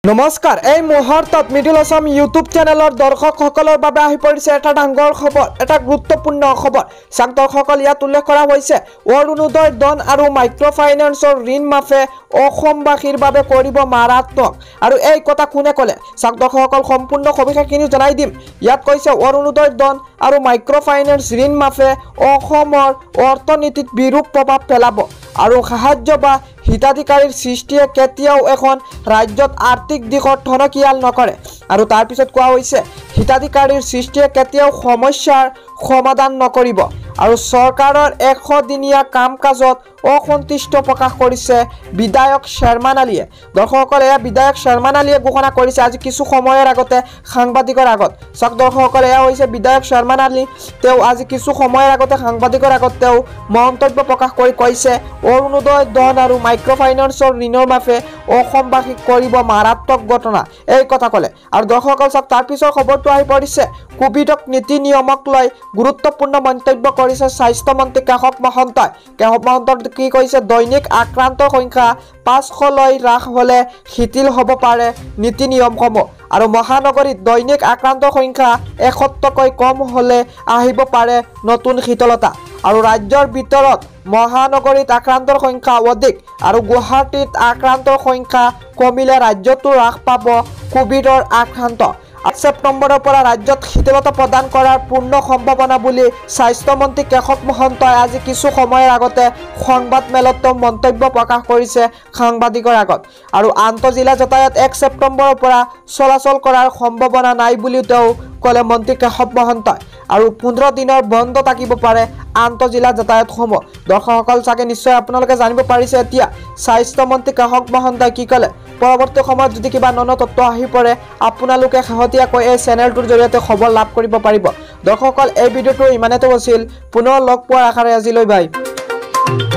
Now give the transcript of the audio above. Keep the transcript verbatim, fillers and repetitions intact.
নমস্কাৰ এই মুহূৰ্তত মিডল আসাম ইউটিউব চেনেলৰ দৰ্শকসকলৰ বাবে আহি পৰিছে এটা ডাঙৰ খবৰ এটা গুৰুত্বপূৰ্ণ খবৰ চাক দৰ্শকসকল ইয়াত উল্লেখ কৰা হৈছে অৰুণোদয় ধন আৰু মাইক্ৰ'ফাইনেন্সৰ ঋণ মাফে অসমবাসীৰ বাবে কৰিব মাৰাত্মক আৰু এই কথা কোনে ক'লে চাক দৰ্শকসকল সম্পূৰ্ণ সবিশেষখিনি জনাই দিম ইয়াত কৈছে অৰুণোদয় ধন আৰু মাইক্ৰ'ফাইনেন্স ঋণ মাফে অসমৰ অৰ্থনীতিত বিৰূপ প্ৰভাৱ পেলাব আৰু সাহায্য বা হিতাধিকাৰীৰ সৃষ্টিয়ে কেতিয়াও এখন ৰাজ্যত আৰ্থিক দিশত ঠনকিয়াল নকৰে আৰু তাৰ পিছত কোৱা হৈছে হিতাধিকাৰীৰ সৃষ্টিয়ে কেতিয়াও সমস্যাৰ সমাধান নকৰিব আৰু চৰকাৰৰ এশ দিনীয়া কাম কাজত অসন্তুষ্ট প্ৰকাশ কৰিছে বিধায়ক শৰ্মান আলীয়ে দৰ্শকসকল এয়া বিধায়ক শৰ্মান আলীয়ে ঘোষণা কৰিছে আজি কিছু সময়ৰ আগতে সাংবাদিকৰ আগত চাক দৰ্শকসকল এয়া হৈছে বিধায়ক শৰ্মান আলী তেওঁ আজি কিছু সময়ৰ আগতে সাংবাদিকৰ আগত তেওঁ মন্তব্য প্ৰকাশ কৰি কৈছে অৰুণোদয় ধন আৰু মাইক্ৰ'ফাইনেন্সৰ ঋণৰ মাফে অসমবাসীক কৰিব মাৰাত্মক ঘটনা এই কথা ক'লে আৰু দৰ্শকসকল চাওক তাৰ পিছৰ খবৰটো আহি পৰিছে কোভিডক নীতি নিয়মক লৈ গুৰুত্বপূৰ্ণ মন্তব্য কৰিছে স্বাস্থ্য মন্ত্ৰী কেশৱ মহন্তই কেশৱ মহন্তই কি কৈছে দৈনিক আক্ৰান্তৰ সংখ্যা পাঁচশ লৈ হ্ৰাস হ'লে শিথিল হ'ব পাৰে নীতি নিয়মসমূহ আৰু মহানগৰীত দৈনিক আক্ৰান্তৰ সংখ্যা এসত্তৰকৈ কম হ'লে আহিব পাৰে নতুন শীতলতা আৰু ৰাজ্যৰ ভিতৰত মহানগৰীত আক্ৰান্তৰ সংখ্যা অধিক আৰু গুৱাহাটীত আক্ৰান্তৰ সংখ্যা কমিলে ৰাজ্যটো হ্ৰাস পাব কোভিডৰ আক্ৰান্ত ছেপ্টেম্বৰৰ পৰা ৰাজ্যত শীতলতা প্ৰদান কৰাৰ পূৰ্ণ সম্ভাৱনা বুলি স্বাস্থ্য মন্ত্ৰী কেশৱ মহন্তই আজি কিছু সময়ৰ আগতে সংবাদ মেলত মন্তব্য প্ৰকাশ কৰিছে সাংবাদিকৰ আগত আৰু আন্তঃজিলা যাতায়াত এক ছেপ্টেম্বৰৰ পৰা চলাচল কৰাৰ সম্ভাৱনা নাই বুলিও তেওঁ ক'লে মন্ত্ৰী কেশৱ মহন্তই আৰু পোন্ধৰ দিনৰ বন্ধ থাকিব পাৰে আন্তঃজিলা যাতায়াতসমূহ দৰ্শকসকল চাগে নিশ্চয় আপোনালোকে জানিব পাৰিছে এতিয়া স্বাস্থ্য মন্ত্ৰী কেশৱ মহন্তই কি ক'লে পৰৱৰ্তী সময়ত যদি কিবা নন তথ্য আহি পৰে আপোনালোকে শেহতীয়াকৈ এই চেনেলটোৰ জৰিয়তে খবৰ লাভ কৰিব পাৰিব দৰ্শকসকল এই ভিডিঅ'টো ইমানেই আছিল পুনৰ লগ পোৱাৰ আশাৰে আজিলৈ বাই